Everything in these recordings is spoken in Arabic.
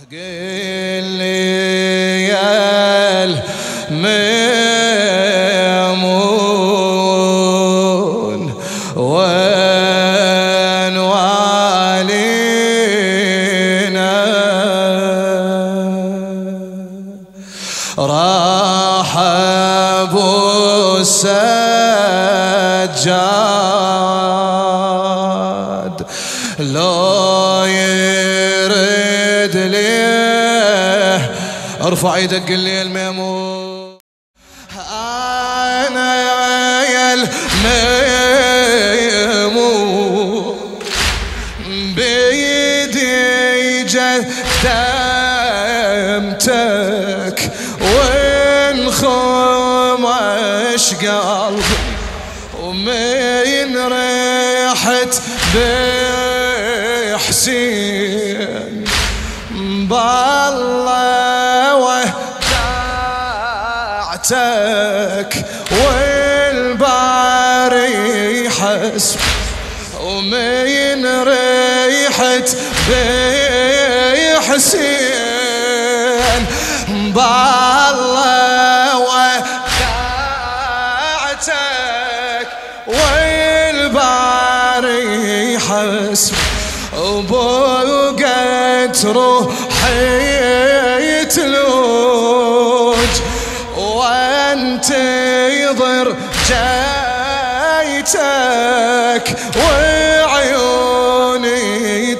قل لي يا الميمون وين والينا راح ابو السجاد لو يرد ليه ارفع ايدك قل لي الميمون انا يا الميمون بيدي جدمتك وانخمش قلبي ومن ريحت بحسين بالله ودعتك والباري حسب ومن ريحت بحسين بالله ودعتك والباري حسب وبقت روحي تلوج وانتظر جايتك وعيوني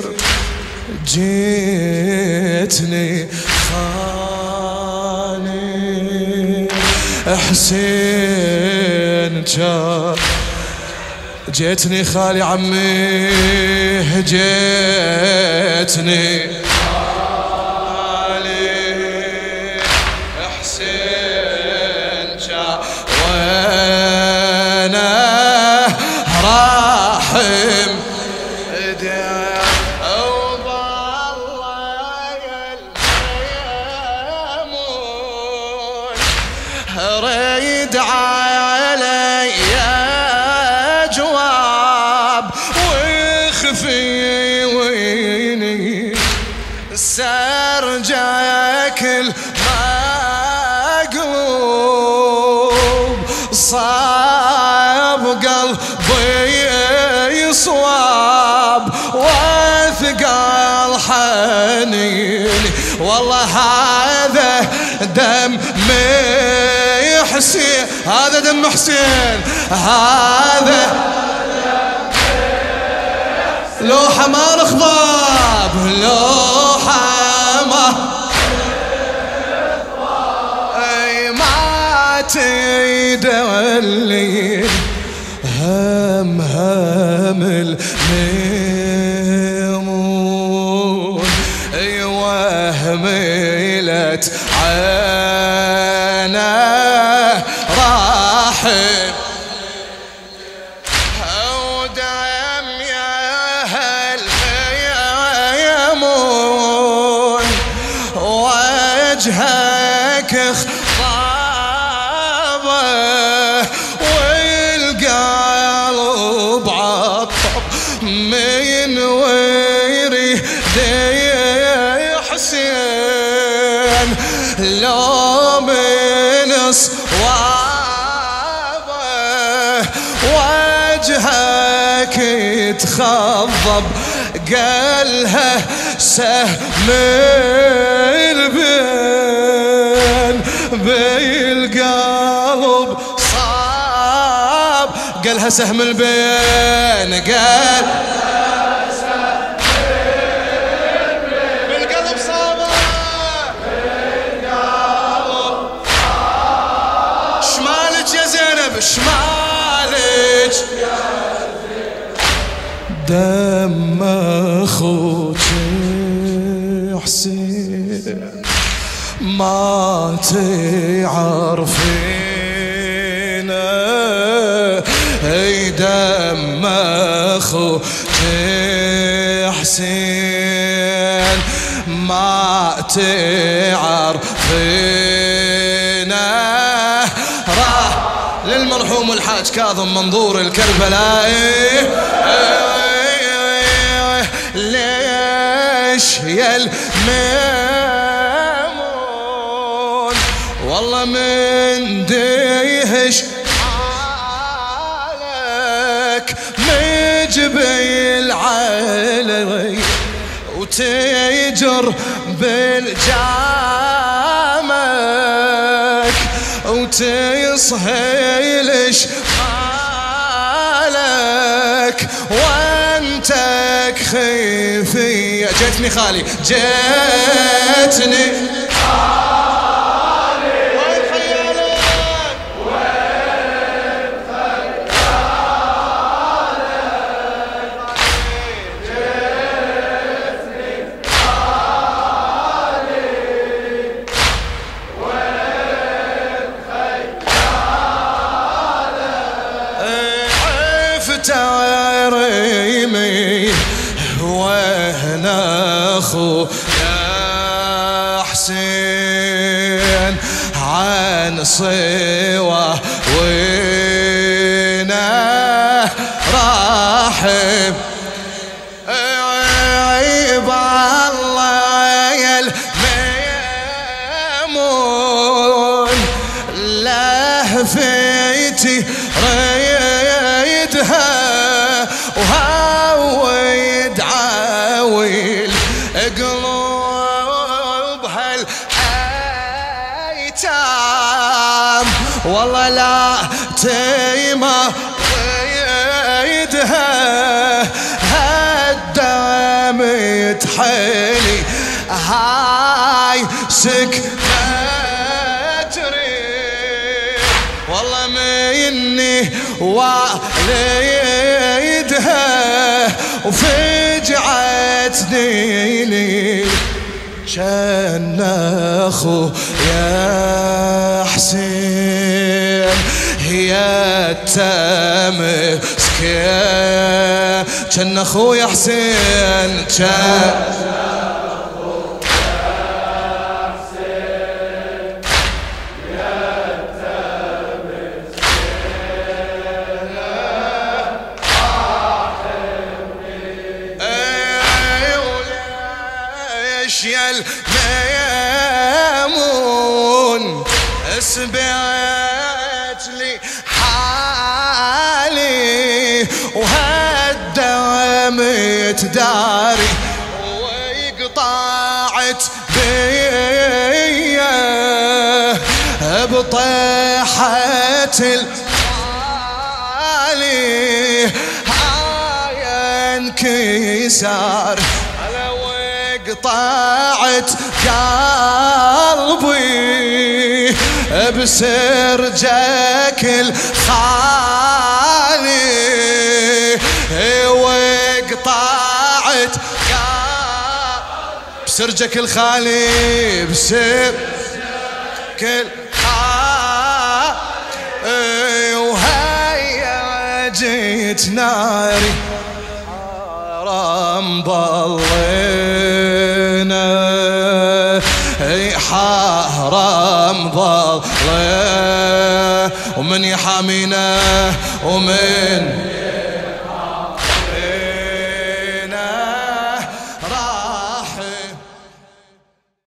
جيتني خاني حسين جار جيتني خالي عمي جيتني خالي حسين جاء وانا راحم ريد علي جواب وخفي ويني سرجك المقلوب صاب قلبي صواب وثقل حنيني والله هذا دم حسين هذا دم حسين هذا لو حمار خضاب لو حمار اي ما تدولي هم الميمون اي وهملت عينه راحل ودم يا الميمون وجهك خضابه والقلب عطب من ويري حسين لو من صوابه وجهك يتخضب قالها سهم البين بالقلب صاب قالها سهم البين قال شمالك دم اخوك حسين ما تعرفينه اي دم اخوك حسين ما تعرفينه للمرحوم الحاج كاظم منظور الكربلائي ليش يا الميمون والله من ديهش حالك مجبيل علي وتجر بالجامك وتصهيلش مالك وانتك خفية. جيتني خالي جيتني خالي وين خيالك وين خيالك جيتني خالي وين خيالك عفت عريمي وانا اخو يا حسين عن صوى وينا راحب عيب الله يا الميمون لهفتي ريدها وهاويد عاويل قلوب هالايتام والله لا تيما ريدها هالدم يتحلي هاي سكتري والله مني واليدها وفجعتني لي كان اخو يا حسين هي التمسكين كان اخو يا حسين كان يا الميمون اسبعت لي حالي وهالدم يتداري ويقطعت بيا بطيحة الحالي هاي انكسار قطعت قلبي بسرجك الخالي وقطعت بسرجك الخالي بسرجك الخالي وهيا جيت ناري حرام ضلينا حرام ضلينا ومن يحامينا ومن